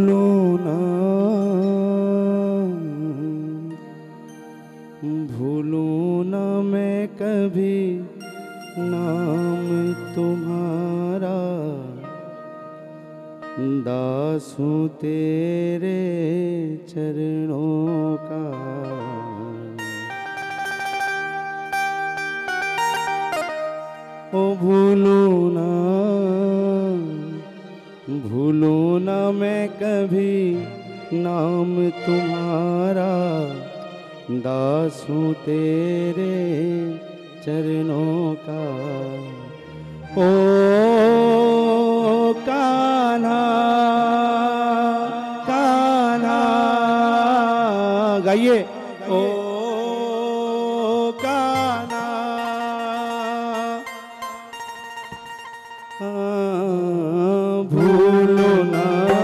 भूलूं ना, भूलूं ना मैं कभी नाम तुम्हारा, दास हूँ तेरे चरणों का। ओ भूलूं ना, भूलूं ना मैं कभी नाम तुम्हारा, दास हूँ तेरे चरणों का। ओ कान्हा कान्हा, गाइए। ओ कान्हा, भूलो ना,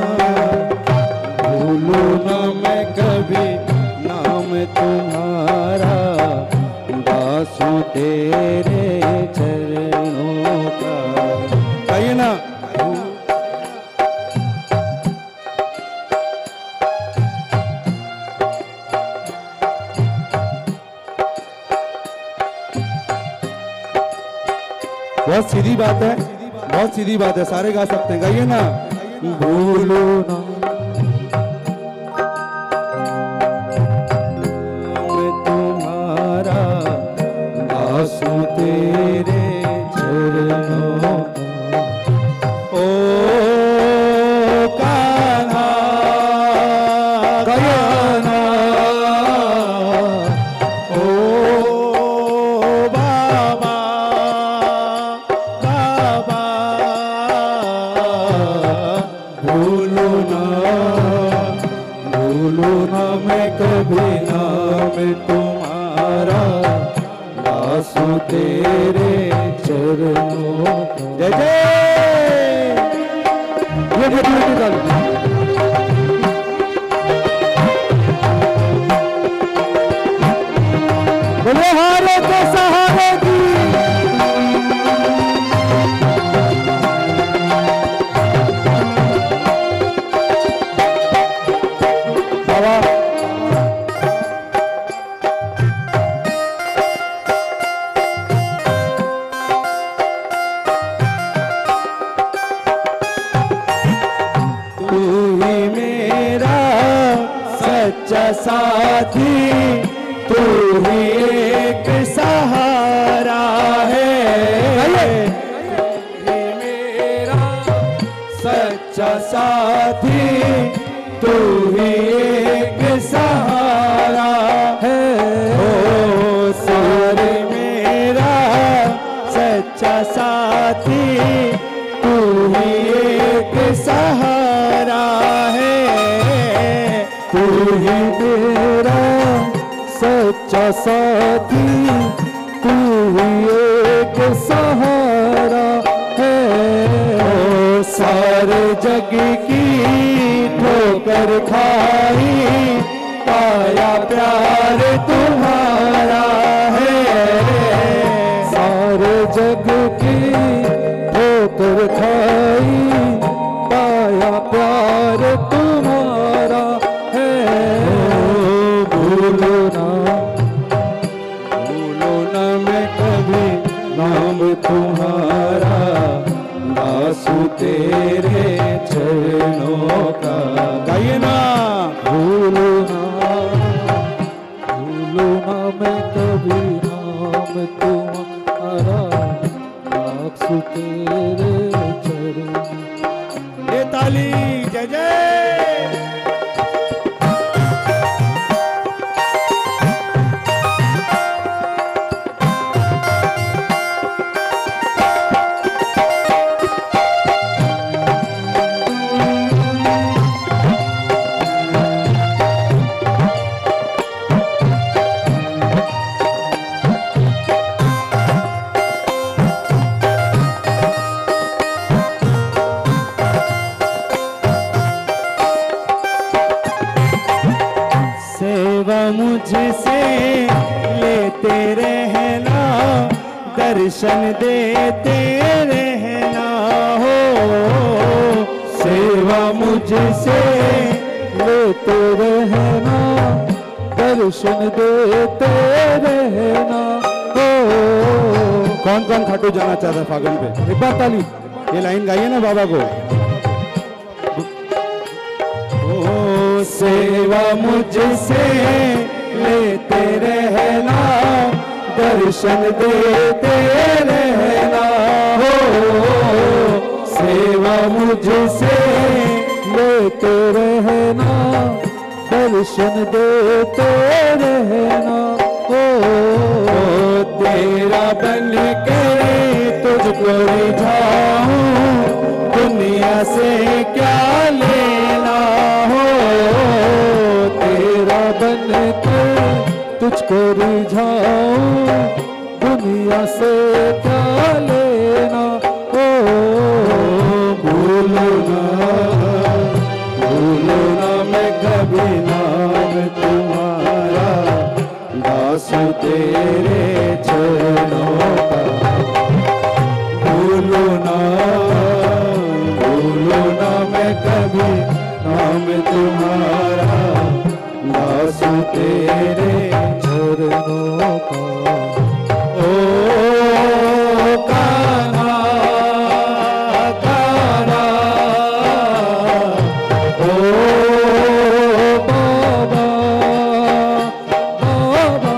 भूलो ना मैं कभी नाम तुम्हारा, दास हूँ तेरे चरणों का। कहिए ना। बहुत सीधी बात है, बहुत सीधी बात है, सारे गा सकते हैं। गाइए ना। भूलो ना मैं तुम्हारा, दास हूँ तेरे चरणों का। ओ कान्हा कान्हा, ओ बाबा बाबा, भूलो ना, भूलो ना मैं कभी नाम तुम्हारा, दास हूँ तेरे चरणों का। जय जय। ये बोले हारे के सहारे की। तू ही मेरा सच्चा साथी, तू ही एक सहारा है। तू ही मेरा सच्चा साथी, तू ही एक सहारा है। ओ सारे मेरा सच्चा साथी, तू ही एक सहारा है। तू ही मेरा सच्चा साथी, तू ही एक सहारा है। ओ सारे जग की ठोकर खाई, पाया प्यार तुम्हारा है। सारे जग की ठोकर खाई, पाया प्यार तुम्हारा है। भूलो ना, भूलो ना मैं कभी नाम तुम्हारा, दास हूँ तेरे चरणों का। गाइए ना। भूलो ना, भूलो ना मैं कभी नाम तुम्हारा, दास हूँ तेरे चरणों। ये ताली। जय जय। मुझसे लेते रहना, दर्शन देते रहना हो। सेवा मुझ मुझसे लेते रहना, दर्शन देते रहना। ओ कौन कौन खाटू जाना चाहता है फागुन पे? एक बार ताली, ये लाइन गाइए ना बाबा को। ओ सेवा मुझसे लेते रहना, दर्शन देते रहना। हो सेवा मुझसे लेते रहना, दर्शन देते रहना। ओ तेरा बन के तुझको रिझाऊं, दुनिया से क्या लेना। हो तेरा बन के तुझको रिझाऊं, दुनिया से क्या लेना। ओ भूलो ना मैं कभी नाम तुम्हारा, दास तेरे चरणों का। भूलो ना मैं कभी नाम तुम्हारा, दास तेरे चरणों का। ओ कान्हा कान्हा, ओ बाबा बाबा।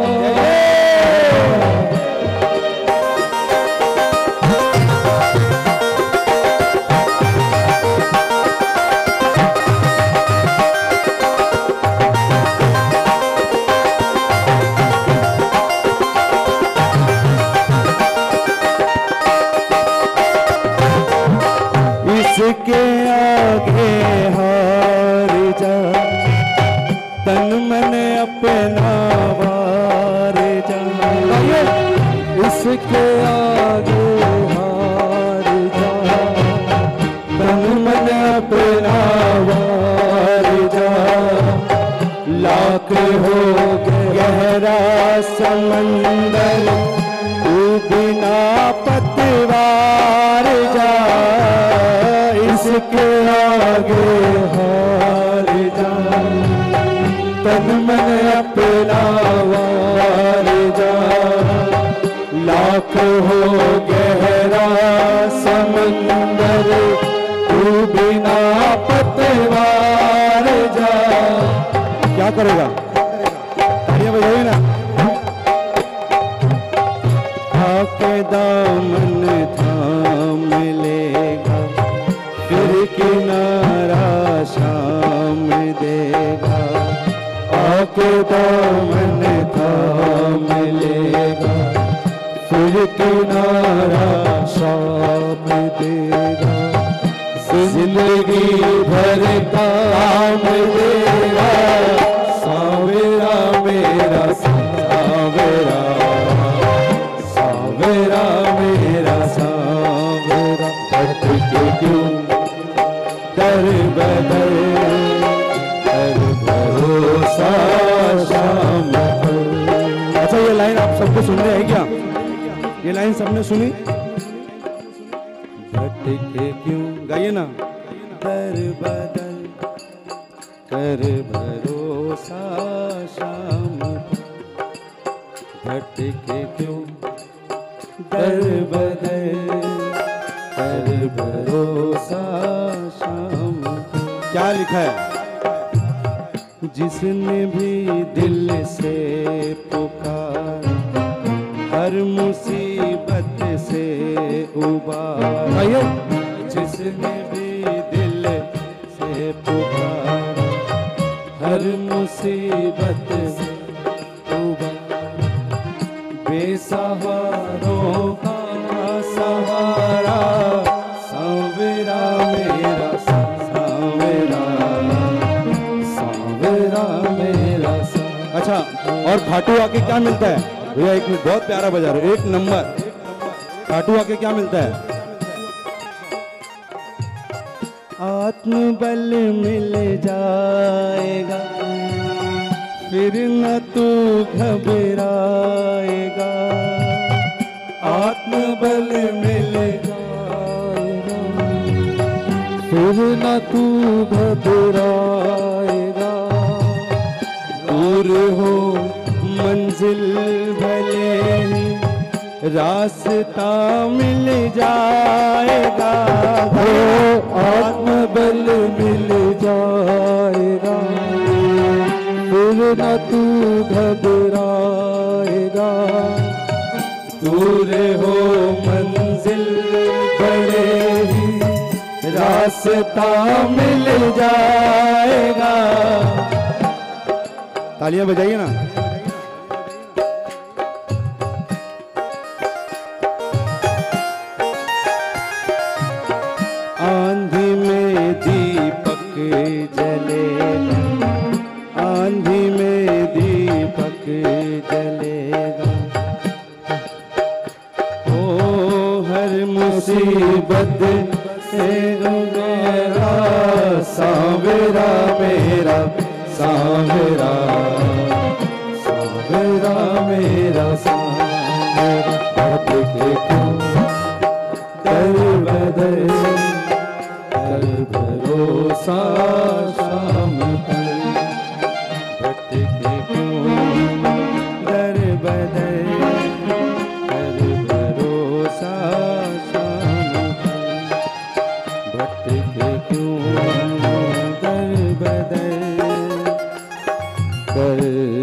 इसके आगे हार जा, तन मन अपना वार जा। इसके आगे हार जा, तन मन अपना वार जा। लाख हो गहरा समंदर, तू बिना पतवार जा। इसके आगे हार जा, तन मन अपना वार जा। लाख हो गहरा समंदर, तू बिना पतवार जा। क्या करेगा? तालियां बजाइए ना। आके दामन थाम लेगा, फिर किनारा शाम देगा। आके दामन थाम लेगा, फिर किनारा शाम देगा। जिंदगी भर काम देगा, सावेरा मेरा सावेरा, सावेरा मेरा सावेरा। भटके क्यों दर बदर, दर भरोसा शाम पर। अच्छा ये लाइन आप सबको सुन रहे हैं क्या? ये लाइन सबने सुनी? भटके क्यों गाइए ना। दर बदल कर भरोसा शाम पर, भटके क्यों दर बदल कर भरोसा शाम। क्या लिखा है? जिसने भी दिल से पुकार, हर मुसीबत से उबार। जिसने भी दिल से पुकार, हर मुसीबत से उबार। बेसहारों का सहारा, सावेरा मेरा सावेरा, सावेरा मेरा। अच्छा और खाटू आके क्या मिलता है भैया? एक मिनट, बहुत प्यारा बजा रहे हो, एक नंबर। खाटू आके क्या मिलता है? आत्मबल मिल जाएगा, फिर न तू घबराएगा। आत्मबल मिल जाएगा, फिर न तू घबराएगा। दूर हो मंजिल भले ही रास्ता मिल जाएगा। हो आत्मबल मिल जाएगा, फिर न तू घबराएगा। दूर हो मंजिल बड़े ही रास्ता मिल जाएगा। तालियां बजाइए ना। आंधी में दीपक जलेगा, आंधी में दीपक जलेगा। ओ हर मुसीबत से मेरा सांवरा, मेरा सांवरा, सांवरा मेरा सांवरा। भटके क्यों दर बदर, कर भरोसा शाम पर। भटके क्यों दर बदर, कर भरोसा शाम पर। भटके क्यों दर बदर, कर